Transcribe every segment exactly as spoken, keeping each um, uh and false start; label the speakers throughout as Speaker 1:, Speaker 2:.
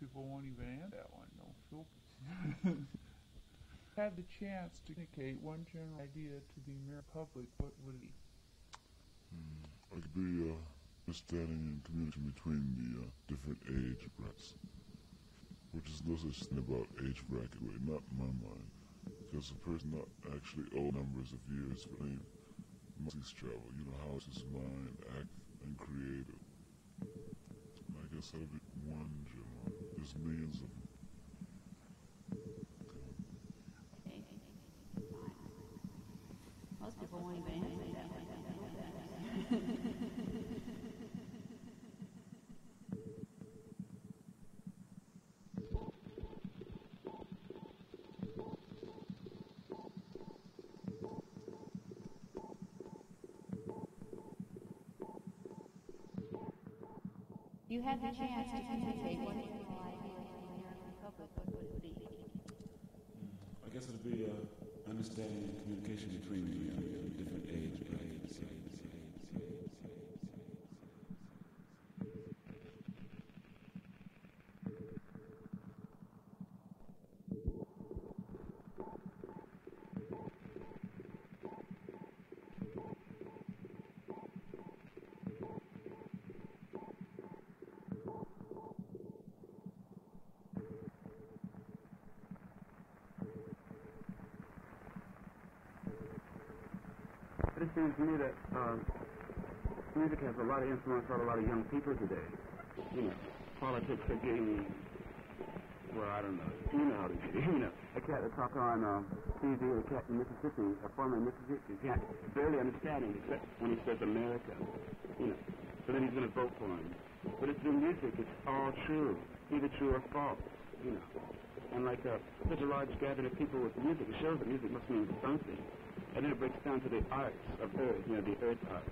Speaker 1: people won't even answer that one. No filter. Had the chance to communicate one general idea to the American public, what would it be?
Speaker 2: Mm, it could be uh, understanding and communication between the uh, different age brackets, which is no such thing about age bracket way, not in my mind, because a person not actually old numbers of years, but they must travel. You know how his mind act and creative. I guess that'd be one general. There's millions of them.
Speaker 3: Most people won't even answer that one. You had the chance to communicate one general idea to the American public, what would it be?
Speaker 4: I guess it would be uh, understanding and communication between the uh, different age brackets.
Speaker 5: It seems to me that uh, music has a lot of influence on a lot of young people today. You know, politics are getting, well, I don't know. You know how to get it. You know, a cat that talk on uh, T V, a cat in Mississippi, a former Mississippi, can't barely understand him except when he says America. You know, so then he's going to vote for him. But it's in music. It's all true, either true or false. You know, and like uh, such a large gathering of people with music, it shows that music must mean something. And then it breaks down to the arts of earth, you know, the earth arts.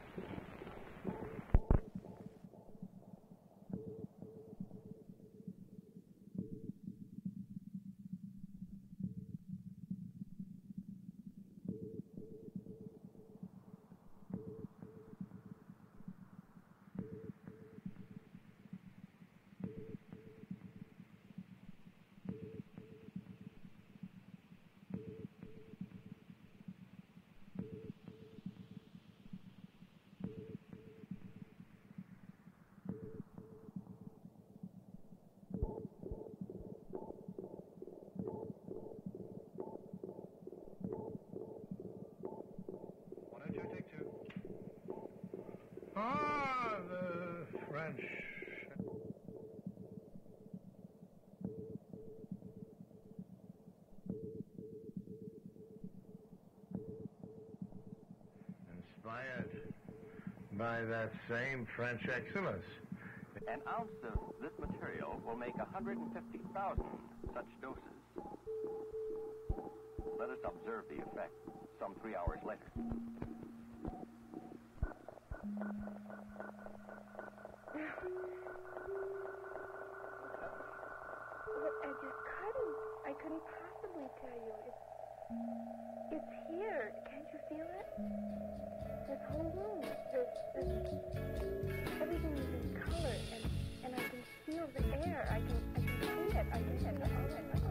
Speaker 6: Ah, the French. Inspired by that same French excellence.
Speaker 7: An ounce of this material will make one hundred fifty thousand such doses. Let us observe the effect some three hours later.
Speaker 8: But I just couldn't. I couldn't possibly tell you. It's, it's here. Can't you feel it? This whole room. This, this, everything is in color, and, and I can feel the air. I can, I can see it. I can see it. I can see it. I can see it. I can see it.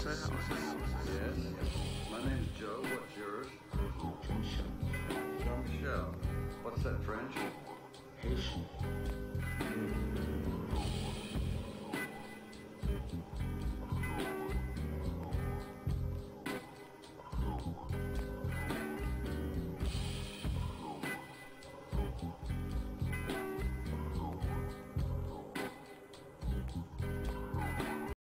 Speaker 9: Yes, my name's